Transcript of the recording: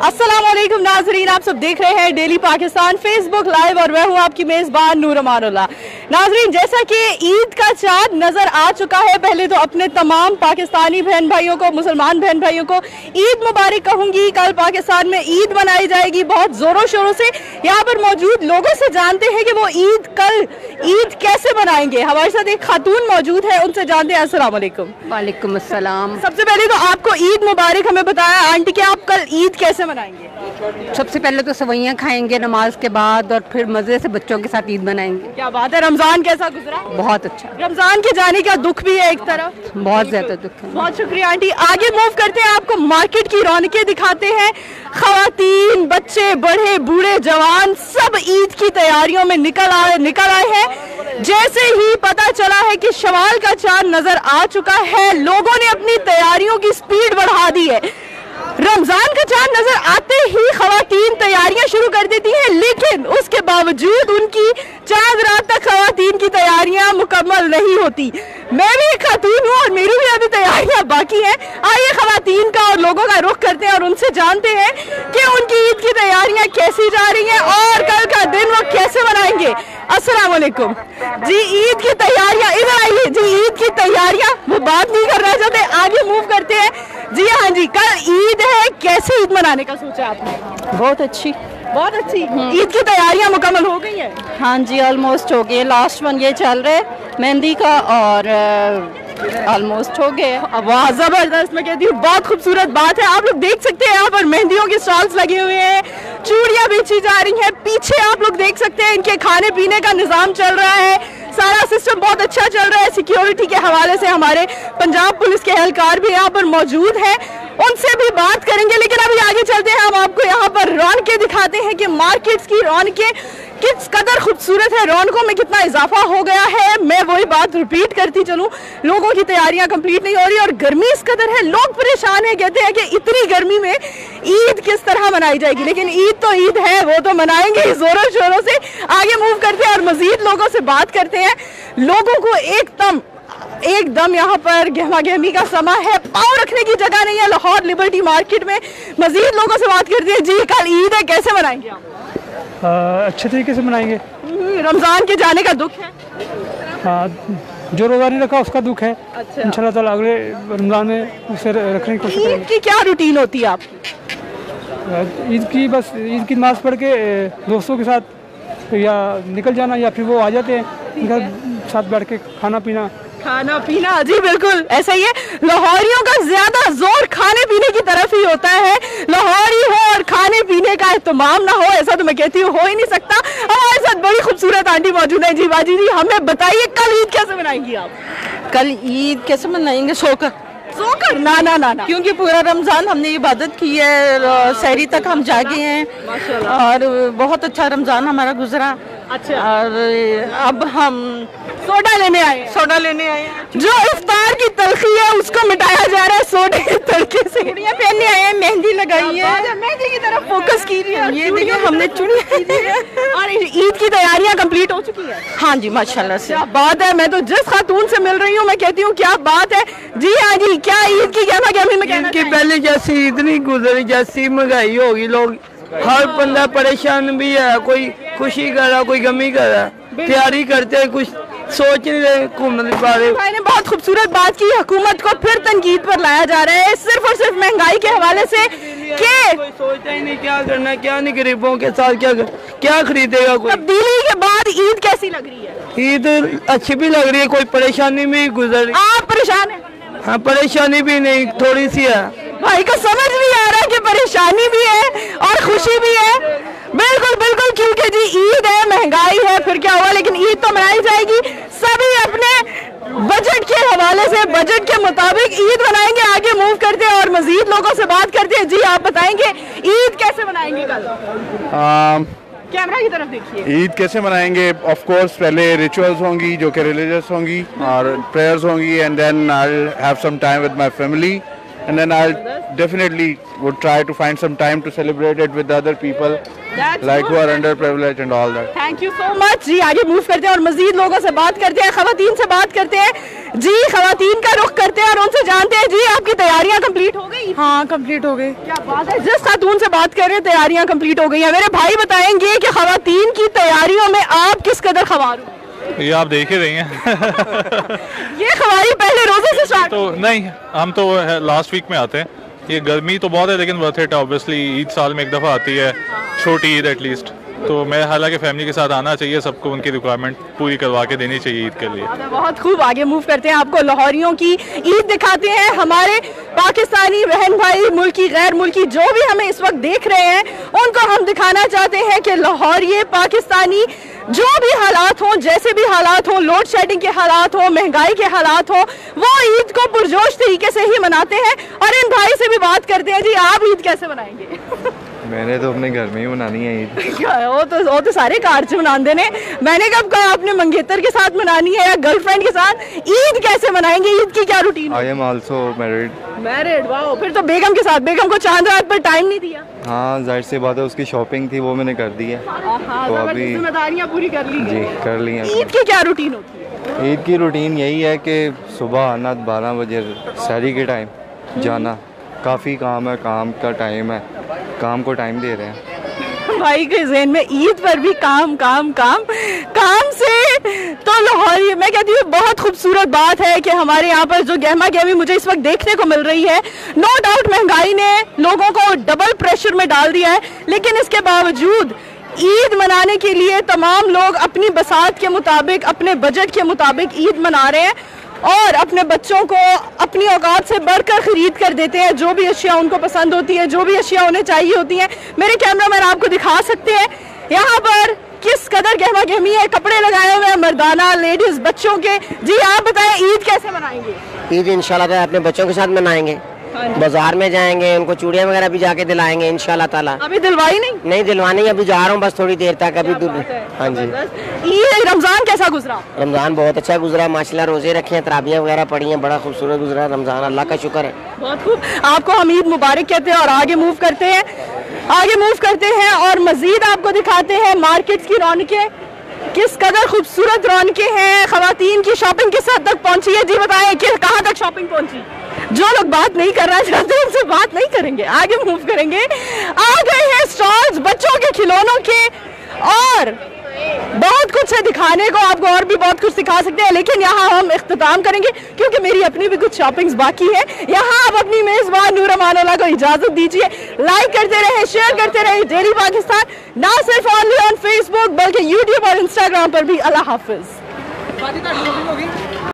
अस्सलाम वालेकुम नाजरीन, आप सब देख रहे हैं डेली पाकिस्तान फेसबुक लाइव और मैं हूं आपकी मेज़बान नूर अमानुल्लाह। नाजरीन, जैसा कि ईद का चाँद नज़र आ चुका है, पहले तो अपने तमाम पाकिस्तानी बहन भाइयों को, मुसलमान बहन भाइयों को ईद मुबारक कहूँगी। कल पाकिस्तान में ईद मनाई जाएगी बहुत ज़ोरों शोरों से। यहाँ पर मौजूद लोगों से जानते हैं कि वो कल ईद कैसे मनाएंगे। हमारे साथ एक खातून मौजूद है, उनसे जानते हैं। अस्सलाम वालेकुम। वालेकुम अस्सलाम। सबसे पहले तो आपको ईद मुबारक हमें बताया आंटी कि आप कल ईद कैसे मनाएंगे? सबसे पहले तो सेवइयाँ खाएंगे नमाज के बाद, और फिर मज़े से बच्चों के साथ ईद मनाएंगे। क्या बात है। रमजान कैसा गुजरा? बहुत अच्छा। रमजान के जाने का दुख भी है एक तरफ, बहुत ज्यादा दुख है। बहुत शुक्रिया आंटी। आगे मूव करते हैं, आपको मार्केट की रौनकें दिखाते हैं। खवातीन, बच्चे, बड़े, बूढ़े, जवान सब ईद की तैयारियों में निकल आए हैं। जैसे ही पता चला है कि शवाल का चांद नजर आ चुका है, लोगों ने अपनी तैयारियों की स्पीड बढ़ा दी है। रमजान का चांद नजर आते ही खवातीन तैयारियां शुरू कर देती हैं, लेकिन उसके बावजूद उनकी चांद रात तक खवातीन की तैयारियां मुकम्मल नहीं होती। मैं भी एक खातून हूँ और मेरी भी अभी तैयारियां बाकी हैं। आइए खवातीन का और लोगों का रुख करते हैं और उनसे जानते हैं कि उनकी ईद की तैयारियां कैसी जा रही हैं और कल का दिन वो कैसे मनाएंगे। अस्सलाम वालेकुम जी। ईद की तैयारियां, इधर आइए जी। ईद की तैयारियां, वो बात नहीं करना चाहते, आगे मूव करते हैं जी। हाँ जी, कल ईद है, कैसे ईद मनाने का सोचा आपने? बहुत अच्छी, बहुत अच्छी। ईद की तैयारियां मुकम्मल हो गई हैं? हाँ जी, ऑलमोस्ट हो गए। लास्ट वन ये चल रहा है मेहंदी का, और ऑलमोस्ट हो गए। वाह, जबरदस्त। मैं कहती हूँ बहुत खूबसूरत बात है। आप लोग देख सकते हैं यहाँ पर मेहंदियों के स्टॉल्स लगे हुए हैं, चूड़ियाँ बेची जा रही हैं। पीछे आप लोग देख सकते हैं इनके खाने पीने का निज़ाम चल रहा है। सारा सिस्टम बहुत अच्छा चल रहा है। सिक्योरिटी के हवाले से हमारे पंजाब पुलिस के एहलकार भी यहाँ पर मौजूद हैं, उनसे भी बात करेंगे। लेकिन अभी आगे चलते हैं, हम आपको यहाँ पर रौनकें दिखाते हैं कि मार्केट्स की रौनकें किस कदर खूबसूरत है, रौनकों में कितना इजाफा हो गया है। मैं वही बात रिपीट करती चलूँ, लोगों की तैयारियां कंप्लीट नहीं हो रही और गर्मी इस कदर है, लोग परेशान हैं। कहते हैं कि इतनी गर्मी में ईद किस तरह मनाई जाएगी, लेकिन ईद तो ईद है, वो तो मनाएंगे जोरों शोरों से। आगे मूव करते हैं और मजीद लोगों से बात करते हैं। लोगों को एकदम यहाँ पर गहमा गहमी का समा है, पाँव रखने की जगह नहीं है लाहौर लिबर्टी मार्केट में। मजीद लोगों से बात करते हैं। जी, कल ईद है, कैसे मनाएंगे आप? अच्छे तरीके से मनाएंगे। रमजान के जाने का दुख है? हाँ, जो रोज़ा नहीं रखा उसका दुख है। अच्छा। इंशाल्लाह ताला अगले रमजान में उसे रखने की कोशिश ईद करेंगे। की क्या रूटीन होती है आपकी? ईद की बस ईद की नमाज पढ़ के दोस्तों के साथ या निकल जाना, या फिर वो आ जाते हैं घर साथ बैठ के खाना पीना। जी बिल्कुल ऐसा ही है। लाहौरियों का ज्यादा जोर खाने पीने की तरफ ही होता है। लाहौरी हो और खाने पीने का एहतमाम ना हो, ऐसा तो मैं कहती हूँ हो ही नहीं सकता। हमारे साथ बड़ी खूबसूरत आंटी मौजूद है। जी बाजी जी, हमें बताइए कल ईद कैसे मनाएंगी आप? कल ईद कैसे मनाएंगे? सोकर ना, क्योंकि पूरा रमजान हमने इबादत की है, सहरी तक हम जागे हैं और बहुत अच्छा रमजान हमारा गुजरा। अच्छा। और अब हम सोडा लेने आए। जो इफ्तार की तलखी है उसको मिटाया जा रहा है सोडे के तड़के से। चूड़ियाँ पहनने आए हैं, मेहंदी लगाई है, मेहंदी की तरफ फोकस कीजिए। ये देखिए हमने चूड़ियाँ। और ईद की तैयारियां कंप्लीट हो चुकी है? हाँ जी, माशाल्लाह से। क्या बात है। मैं तो जिस खातून से मिल रही हूँ मैं कहती हूँ क्या बात है। जी हाँ जी, क्या ईद की गहमा गहमी में कहना कि पहले जैसी ईद नहीं गुजरी, जैसी महंगाई होगी, लोग हर बंदा परेशान भी है, कोई खुशी कर रहा, कोई गमी कर रहा, तैयारी करते हैं, कुछ सोच नहीं रहे घूमने के बारे में। मैंने बहुत खूबसूरत बात की, हुकूमत को फिर तनकीद पर लाया जा रहा है सिर्फ और सिर्फ महंगाई के हवाले से कि कोई सोचता ही नहीं क्या करना क्या नहीं, गरीबों के साथ क्या खरीदेगा कोई। तब्दीली के बाद ईद कैसी लग रही है? ईद अच्छी भी लग रही है, कोई परेशानी भी गुजर रही। आप परेशान हैं? हाँ, परेशानी भी नहीं, थोड़ी सी है। भाई को समझ नहीं आ रहा कि परेशानी भी है और खुशी भी है। बिल्कुल, क्योंकि जी ईद है, महंगाई है, फिर क्या हुआ, लेकिन ईद तो मनाई जाएगी। सभी अपने बजट के हवाले से, बजट के मुताबिक ईद मनाएंगे। आगे मूव करते हैं और मजीद लोगों से बात करते हैं। जी आप बताएंगे ईद कैसे मनाएंगे कल? कैमरा की तरफ देखिए। ईद कैसे मनाएंगे? ऑफ कोर्स पहले रिचुअल्स होंगी जो कि रिलीजियस होंगी और प्रेयर्स होंगी, and then I have some time with my family and then I'll definitely would try to find some time to celebrate it with the other people like who are underprivileged and all that. Thank you so much ji. आगे move करते हैं और मजीद लोगों से बात करते हैं, खवातीन से बात करते हैं जी. खवातीन का रुख करते हैं और उनसे जानते हैं जी आपकी तैयारियां कंप्लीट हो गई? हाँ, कंप्लीट हो गई. क्या बात है. जिस खातून से बात कर रहे हैं तैयारियां कंप्लीट हो गई हैं. मेरे भाई बताएंगे कि खवातीन की तैयारियों में आप किस कदर खवार हो? ये आप देख ही रही हैं. ये खवारी पहले रोजे से स्टार्ट? तो नहीं, हम तो लास्ट वीक में आते हैं. ये गर्मी तो बहुत है लेकिन वर्थ इट. ऑब्वियसली ईद साल में एक दफ़ा आती है, छोटी ईद एटलीस्ट. तो मैं हालांकि फैमिली के साथ आना चाहिए, सबको उनकी रिक्वायरमेंट पूरी करवा के देनी चाहिए ईद के लिए. बहुत खूब. आगे मूव करते हैं, आपको लाहौरियों की ईद दिखाते हैं. हमारे पाकिस्तानी बहन भाई, मुल्की गैर मुल्की जो भी हमें इस वक्त देख रहे हैं, उनको हम दिखाना चाहते हैं कि लाहौरी पाकिस्तानी जो भी हालात हों, जैसे भी हालात हों, लोड शेडिंग के हालात हों, महंगाई के हालात हों, वो ईद को पुरजोश तरीके से ही मनाते हैं. और इन भाई से भी बात करते हैं जी, आप ईद कैसे मनाएंगे? मैंने तो अपने घर में ही मनानी है ईद. वो तो सारे कार च मनाते ने. मैंने कब कहा आपने मंगेतर के साथ मनानी है या गर्लफ्रेंड के साथ? ईद कैसे मनाएंगे? ईद की क्या routine? I am also married. Married? वाह. फिर तो बेगम के साथ. बेगम को चांद रात पर टाइम नहीं दिया? हाँ, जाहिर सी बात है, उसकी शॉपिंग थी वो मैंने कर दी है. तो अभी जिम्मेदारियां पूरी कर ली जी, कर ली हैं. ईद की क्या रूटीन होती है? ईद की रूटीन यही है कि सुबह आना 12 बजे, सहरी के टाइम जाना. काफ़ी काम है, काम का टाइम है, काम को टाइम दे रहे हैं. भाई के ज़हन में ईद पर भी काम काम काम काम से तो लाहौरी. मैं कहती हूँ बहुत खूबसूरत बात है कि हमारे यहाँ पर जो गहमा गहमी मुझे इस वक्त देखने को मिल रही है. नो डाउट महंगाई ने लोगों को डबल प्रेशर में डाल दिया है, लेकिन इसके बावजूद ईद मनाने के लिए तमाम लोग अपनी बसात के मुताबिक, अपने बजट के मुताबिक ईद मना रहे हैं और अपने बच्चों को अपनी औकात से बढ़कर खरीद कर देते हैं. जो भी अशिया उनको पसंद होती है, जो भी अशिया उन्हें चाहिए होती हैं. मेरे कैमरामैन आपको दिखा सकते हैं यहाँ पर किस कदर गहमा गहमी है. कपड़े लगाए हुए हैं मर्दाना, लेडीज, बच्चों के. जी आप बताएं ईद कैसे मनाएंगे? ईद इंशाल्लाह अपने बच्चों के साथ मनाएंगे. बाजार में जाएंगे, उनको चूड़ियाँ वगैरह भी जाके दिलाएंगे इंशाल्लाह ताला. अभी दिलवाई नहीं? नहीं दिलवानी, अभी जा रहा हूँ बस थोड़ी देर तक. अभी हाँ जी. ये रमजान कैसा गुजरा? रमजान बहुत अच्छा गुजरा माशाल्लाह. रोजे रखे हैं, तराबियाँ वगैरह पड़ी हैं, बड़ा खूबसूरत गुजरा रमजान. अल्लाह का शुक्र है. बहुत खूब. आपको हम ईद मुबारक कहते हैं और आगे मूव करते हैं. आगे मूव करते हैं और मजीद आपको दिखाते हैं मार्केट की रौनकें. किस कदर खूबसूरत रौनकें हैं. खवातीन की शॉपिंग किस हद तक पहुंची है? जी बताएं कि कहाँ तक शॉपिंग पहुंची? जो लोग बात नहीं करना चाहते उनसे बात नहीं करेंगे, आगे मूव करेंगे. आ गए हैं स्टॉल्स बच्चों के खिलौनों के और बहुत कुछ है दिखाने को. आपको और भी बहुत कुछ दिखा सकते हैं, लेकिन यहाँ हम इख्तिताम करेंगे क्योंकि मेरी अपनी भी कुछ शॉपिंग्स बाकी है. यहाँ आप अपनी मेज़बान नूर अमानुल्लाह को इजाज़त दीजिए. लाइक करते रहे, शेयर करते रहे डेली पाकिस्तान, ना सिर्फ ऑनली ऑन फेसबुक बल्कि यूट्यूब और इंस्टाग्राम पर भी. अल्लाह हाफिज.